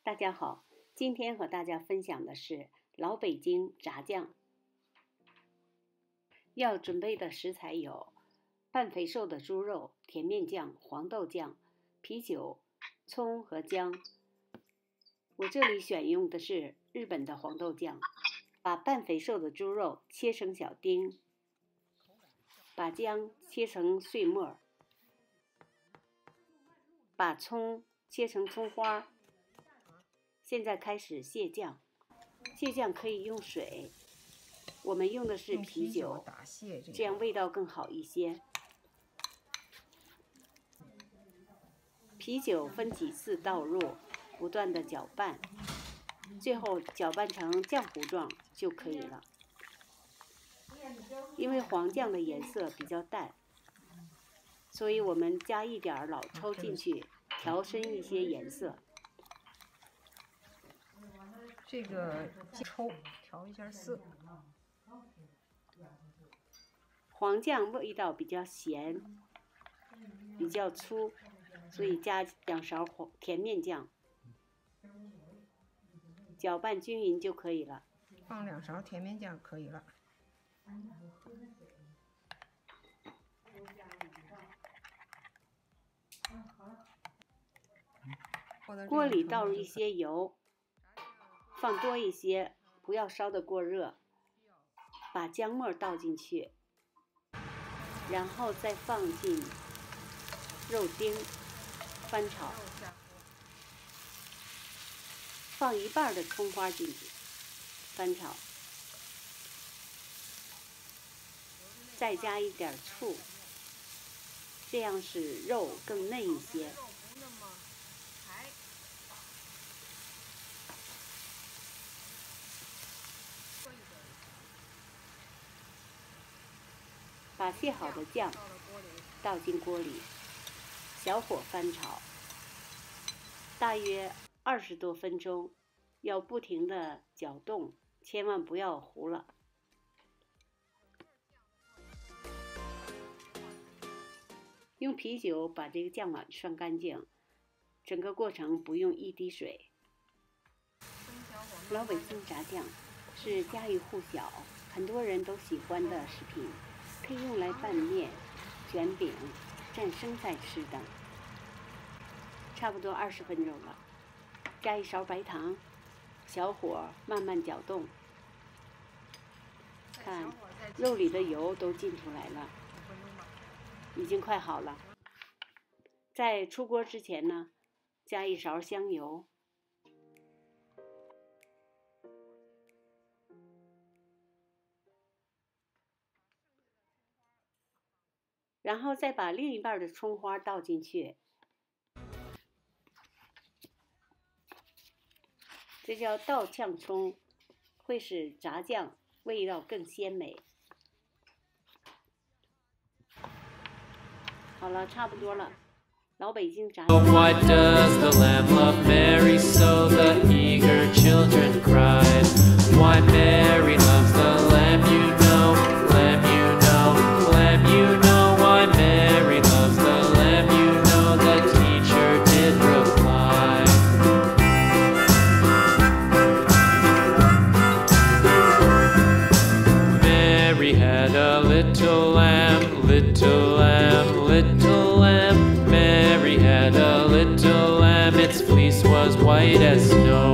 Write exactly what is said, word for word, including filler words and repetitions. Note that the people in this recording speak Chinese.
大家好，今天和大家分享的是老北京炸酱。要准备的食材有半肥瘦的猪肉、甜面酱、黄豆酱、啤酒、葱和姜。我这里选用的是日本的黄豆酱。把半肥瘦的猪肉切成小丁，把姜切成碎末，把葱切成葱花。现在开始卸酱，卸酱可以用水，我们用的是啤酒，这样味道更好一些。啤酒分几次倒入，不断的搅拌，最后搅拌成浆糊状就可以了。因为黄酱的颜色比较淡，所以我们加一点老抽进去，调深一些颜色。 这个抽调一下色。 黄酱味道比较咸，比较粗，所以加两勺甜面酱，搅拌均匀就可以了。 放两勺甜面酱可以了。 锅里倒入一些油，放多一些，不要烧得过热。把姜末倒进去，然后再放进肉丁，翻炒。放一半的葱花进去，翻炒。再加一点醋，这样使肉更嫩一些。把卸好的酱倒进锅里，小火翻炒，大约二十多分钟，要不停地搅动，千万不要糊了。用啤酒把这个酱碗涮干净，整个过程不用一滴水。老北京炸酱是家喻户晓，很多人都喜欢的食品。可以用来拌面、卷饼、蘸生菜吃的。差不多二十分钟了，加一勺白糖，小火慢慢搅动。看，肉里的油都浸出来了，已经快好了。在出锅之前呢，加一勺香油。然后再把另一半的葱花倒进去，这叫倒炝葱，会使炸酱味道更鲜美。好了，差不多了，老北京炸酱。Why does the lamb love Mary so? The eager children cried. Why Mary loves the lamb, you know, lamb, you know, lamb, you know. Mary loves the lamb, you know, the teacher did reply. Mary had a little lamb, little lamb, little lamb. Mary had a little lamb, its fleece was white as snow.